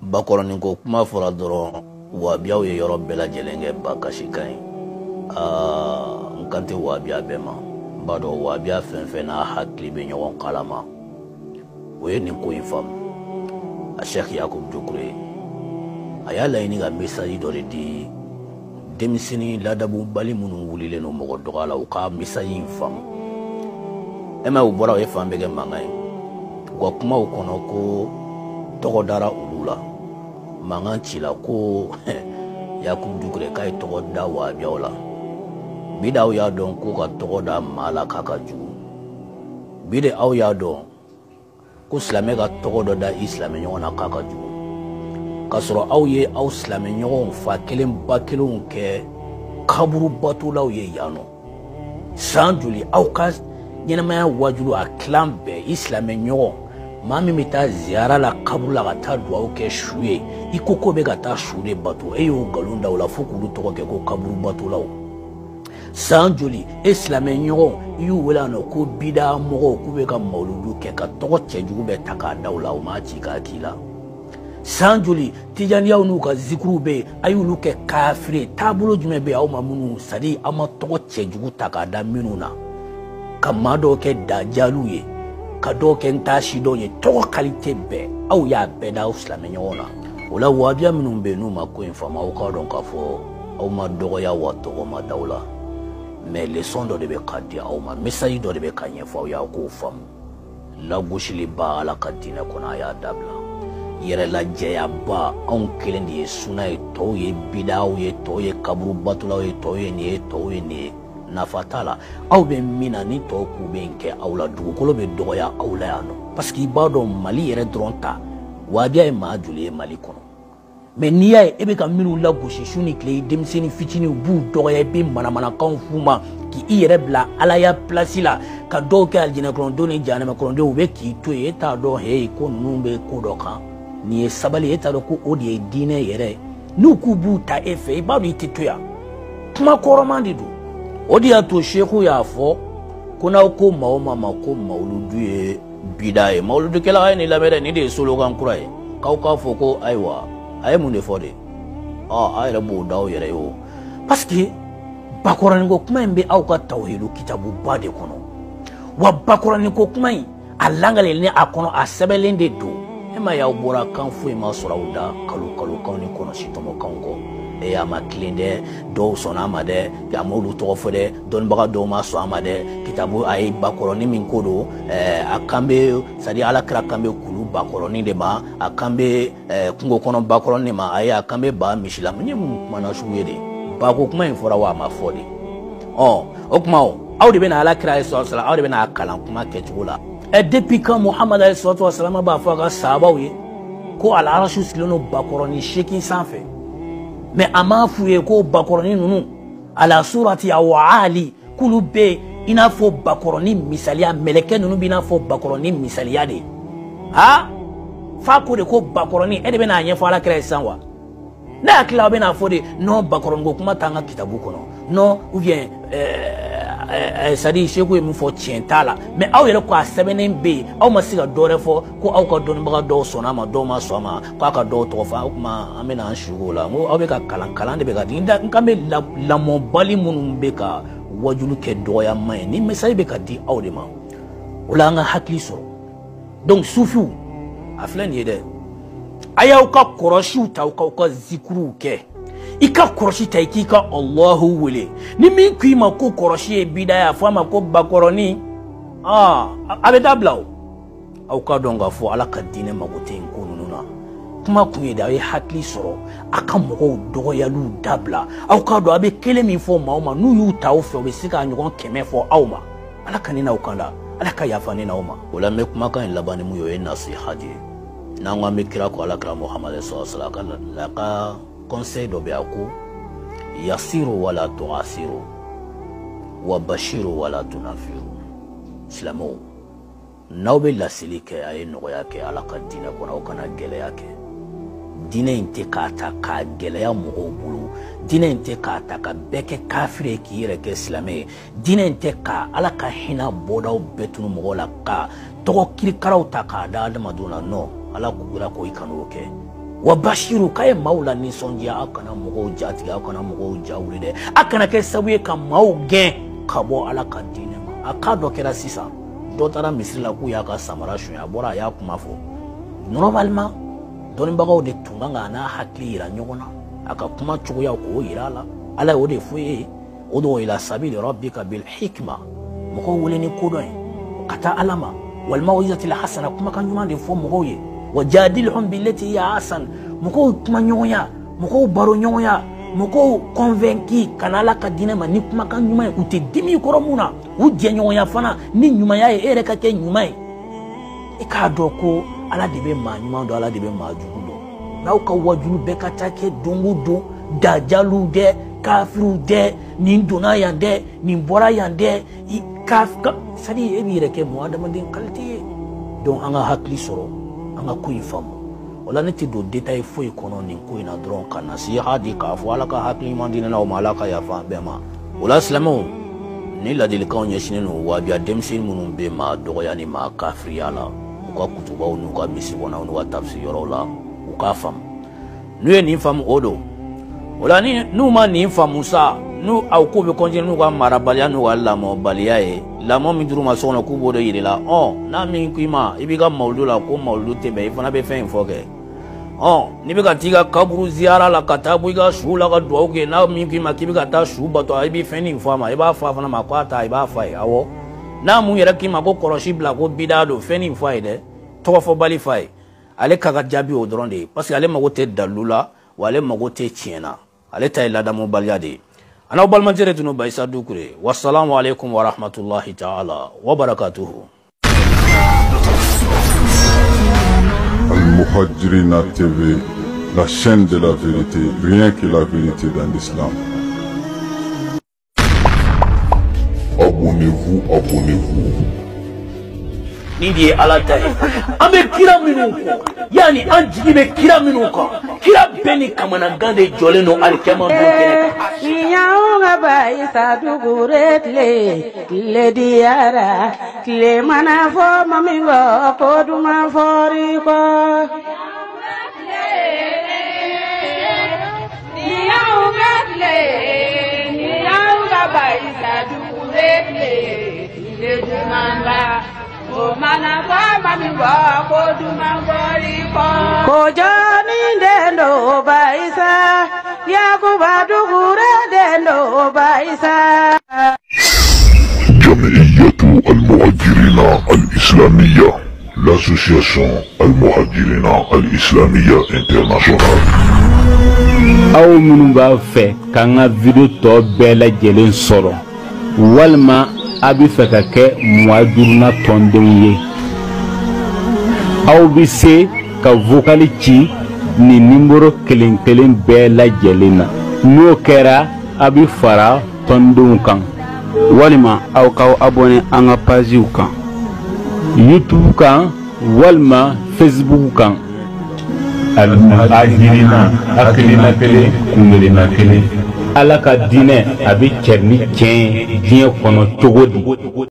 bakɔrɔnin ko kuma fɔra dɔrɔn wabiyaw ye yɔrɔ bɛɛ lajɛlen kɛ bakasikan ye. N kan tɛ wabiya bɛɛ ma. N b'a dɔn wabiya fɛn fɛn n'a hakili bɛ ɲɔgɔn kalama o ye nin ko in faamu. A Sheikh Yakubu Dukure a y'a laɲini ka message dɔ de di denmisɛnnin ladabubali minnu wulilen don mɔgɔ dɔgɔya la u ka message in faamu. E ma u bɔra o ye fan bɛɛ kɛ mankan ye. U ka kumaw kɔnɔ ko tɔgɔ dara olu la. Mangan cila ko Yakubu Dukure k'a ye tɔgɔ da wabiyaw la. Bi de aw y'a dɔn ko ka tɔgɔ da maa la k'a ka jugu. Bi de aw y'a dɔn ko silamɛ ka tɔgɔ dɔ da i silamɛ ɲɔgɔn na k'a ka jugu. K'a sɔrɔ aw ye aw silamɛ ɲɔgɔnw fa kelen ba kelenw kɛ kaburu batolaw ye yan nɔ. San joli aw ka ɲɛnamaya wajulu a tilan bɛɛ i silamɛ ɲɔgɔn maa min bɛ taa ziyara la kaburu la ka taa duwawu kɛ su ye i ko bɛ ka taa su de bato e y'o nkalon da o la fo k'olu tɔgɔ kɛ ko kaburu batolaw. San joli e silamɛ ɲɔgɔn i y'u wele a nɔ ko bida mɔgɔw k'u bɛ ka mawuludu kɛ ka tɔgɔ cɛjugu bɛɛ ta k'a da o la o m'a ci k'a k'i la. San joli tijaniyaw n'u ka zikruw bɛ yen a y'olu kɛ kafiri taabolo jumɛn bɛ yen aw ma minnu sadi aw ma tɔgɔ cɛjugu ta k'a da minnu na ka maa dɔw kɛ dajalu ye ka dɔw kɛ ntaasi dɔw ye tɔgɔ kalite bɛɛ aw y'a bɛɛ da aw silamɛ ɲɔgɔn na. O la wabiya minnu bɛ yen n'u ma ko in faamu aw k'a dɔn k'a fɔ aw ma dɔgɔya wa tɔgɔ ma da aw la. Mais leçon dɔ de bɛ ka di aw ma message dɔ de bɛ ka ɲɛfɔ aw ye aw k'o faamu. Lagosiliba Ala ka diinɛ kɔnɔ a y'a dabila. Yɛrɛ lajɛyaba anw kelen de ye suna ye tɔw ye bidaw ye tɔw ye kaburu batulaw ye tɔw ye nin ye tɔw ye nin ye nafa t'a la. Aw bɛ min na ni tɔw k'u bɛ kɛ aw la dugukolo bɛ dɔgɔya aw la yan nɔ parce que i b'a dɔn Mali yɛrɛ dɔrɔn ta wabiya ye maa joli ye Mali kɔnɔ. Mais n'i y'a ye e bɛ ka minnu lagosi su ni tile denmisɛnnin fitinin b'u dɔgɔya i bɛ manamanakanw f'u ma k'i yɛrɛ bila alaya place la ka dɔw kɛ alijinɛ kɔnɔndenw ni jahanama kɔnɔndenw u bɛ k'i to yen e t'a dɔn heyi ko ninnu bɛ ko dɔ kan. Nin ye sabali e t'a dɔn ko o de ye diinɛ yɛrɛ n'u k'u b'u ta e fɛ i b'a dɔn i tɛ to yan. Kuma kɔrɔman de don. O de y'a to Sheku y'a fɔ ko n'aw ko maa o maa ma ko mawuludu ye bida ye mawuludukɛla a ye nin lamɛn dɛ nin de ye slogan kura ye k'aw k'a fɔ ko ayiwa a ye mun de fɔ de a yɛrɛ b'o da aw yɛrɛ ye o parce que bakɔrɔninko kuma in bɛ aw ka tawhidu kitabuba de kɔnɔ wa bakɔrɔninko kuma in a langalelen a kɔnɔ a sɛbɛnlen de don e ma y'aw bɔra kan foyi ma sɔrɔ aw da kalokan ni kɔnɔsitɔmɔkanw kɔ e a ma tilen dɛ dɔw sɔnna a ma dɛ a m'olu tɔgɔ fɔ dɛ dɔnnibaga dɔw ma sɔn a ma dɛ kitabu a ye bakɔrɔnin min ko don a kan bɛ c'est à dire Alakira kan bɛ kulu bakɔrɔnin de ma a kan bɛ kungo kɔnɔ bakɔrɔnin de ma a ye a kan bɛ ba misi la n ye mun kumana sugu ye de bako kuma in fɔra wa a ma fɔ de o kuma aw de bɛna Alakira ye sɔrɔ aw de bɛna a kalan kuma kɛcogo la depuis quand Muhammad alayhi salatu wa salam b'a fɔ a ka sahabaw ye ko al-arashu sigilen don bakɔrɔnin 8 sanfɛ. Mais a m'a f'u ye ko bakɔrɔnin ninnu ala surati awali k'olu bɛ i n'a fɔ bakɔrɔnin misaliya mɛlɛkɛ ninnu b'i n'a fɔ bakɔrɔnin misaliya de fa ko de ko bakɔrɔnin e de bɛna a ɲɛfɔ Alakira ye sisan wa ne hakili la aw bɛna fɔ de non bakɔrɔninko kuma t'an ka kitabu kɔnɔ non ou bien c'est à dire Sheku ye min fɔ tiɲɛ t'a la mais aw yɛrɛ ko a sɛbɛnnen bɛ yen aw ma se ka dɔ wɛrɛ fɔ ko aw ka dɔnnibaga dɔw sɔnna a ma dɔw ma sɔn a ma k'a ka dɔw tɔgɔ fɔ o kuma an bɛna an sugu o la n ko aw bɛ ka kalan de bɛ ka di n kan bɛ lamɔbali minnu bɛ ka wajulu kɛ dɔgɔyama ye ni message bɛ ka di aw de ma o la an ka hakili sɔrɔ donc sufiw a filɛ nin ye dɛ a y'aw ka kɔrɔsiw ta aw ka zikruw kɛ i ka kɔrɔsi ta i k'i ka Allahu wele ni min k'i ma ko kɔrɔsi ye bidaya fɔ a ma ko bakɔrɔnin a bɛ dabila o aw ka dɔn k'a fɔ Ala ka diinɛ mago tɛ nin ko ninnu na kuma kun ye de aw ye hakili sɔrɔ a ka mɔgɔw dɔgɔyaliw dabila aw ka dɔn a bɛ kelen min fɔ maa o maa n'u y'u ta aw fɛ u bɛ se ka ɲɔgɔn 100 fɔ aw ma Ala ka ne n'aw kan da Ala ka yafa ne n'aw ma o la n bɛ kumakan in laban ni mun ye o ye nasiha de ye n'an ko an bɛ kira ko Alakira Muhammad sallallahu alaihi wa sallam ka conseil dɔ bɛ a ko yasiru wala tuasiru wa bashiru wala tunafiru silamɛw n'aw bɛ laseli kɛ a ye nɔgɔya kɛ Ala ka diinɛ kɔnɔ aw kana gɛlɛya kɛ diinɛ in tɛ k'a ta k'a gɛlɛya mɔgɔw bolo diinɛ in tɛ k'a ta ka bɛɛ kɛ kafiri ye k'i yɛrɛ kɛ silamɛ ye diinɛ in tɛ ka Ala ka hinɛ bɔdaw bɛɛ tunu mɔgɔw la ka tɔgɔ kirikaraw ta k'a da adamadenw na non Ala k'u ko i kan'o kɛ وبشروا كاي مولا نيسونجيا أكنا مغو جاتي أكنا مغو جاولي ده أكنا كسوي كماو جن كابو على كدينه ما أكادو كرا سيسا دوتارا مصر لا كو ياكا سامرا شو يا بورا يا كمافو نورمالما دون باغو دي تونغا انا حكلي را نيونا اكا كما تشو يا كو يرالا على ودي فوي ودو الى سبيل ربك بالحكمه مكو ولني كودوي كتا علما والموعظه الحسنه كما كان يمان دي فو مغوي وجادلهم بالتي هي احسن مكو كما نيويا مكو بارو نيويا moko convaincu kanala ka dina ma ni kuma kan nyuma uti dimi koromuna uje nyoya fana ni nyuma ya ere ka ke nyuma e ka doko ala de be ma nyuma do ala de be ma jugudo na ka wajulu be ka take dungudo dajalu de kafiru de ni ndona ya de ni bora ya de i kafka sadi e bi reke mo adama din kalti don anga hakli soro anga kuifamu wala neti do detail foi kono nin ko ina dron kana si hadi ka fo ala ka hakli mandina na o malaka ya fa be ma wala islamu ni la dil ka onye shinenu wa bia demsin munun be ma do ya ni ma kafri ala ko kutuba unu ka misi wona unu wa tafsir yorola ukafam nuye ni fam odo wala ni nu ma ni fam musa nu au ko be konje nu ka marabalia nu wala mo balia e la mo mi duruma sona ku bodo yirela na mi kuima ibiga maulula ko maulu tebe ifana be fen foke ni be ka tiga kaburu ziara la katabu iga shula ka duwa ke na mi kuima kibiga ta shuba to ibi feni fama iba fa fana makwata iba fa awo na mu yera kima ko koroshi bla ko bidado feni fa ide to fo bali fa ale kaga jabi odronde parce que ale magote dalula wale magote chiena ale tay la damo baliade أنا أقبل منجرة نوبا يسادوكري والسلام عليكم ورحمة الله تعالى وبركاته. Al-Muhajirina TV, la chaîne de la vérité, rien que la vérité dans l'islam. Abonnez-vous, abonnez-vous. Nidi alatai ame kira minuko yani anjigi be kira minuko kira beni kamana gande joleno alkema ndokene yaunga bai saduguretle le diara le mana fo mamingo ko duma fori ko yaunga bai saduguretle le dimanda mana fama mi wa ko duma gori ko jani dendo baisa ya ko badugure dendo baisa Jam'iyyatu al-Muhajirina al-Islamiyya, l'association al-Muhajirina al-Islamiyya internationale. aw minnu b'a fɛ k'an ka video tɔ bɛɛ lajɛlen sɔrɔ walima a bɛ fɛ ka kɛ muhajirina tɔndenw ye aw bɛ se ka vocali ci ni numéro kelen kelen bɛɛ lajɛlen na n'o kɛra a bɛ fara tɔndenw kan walima aw k'aw abonné an ka pajiw kan YouTube kan walima Facebook kan Al-Muhajirina hakilina kelen kungelina kelen Ala ka diinɛ a bɛ cɛ ni tiɲɛ diɲɛ kɔnɔ cogo di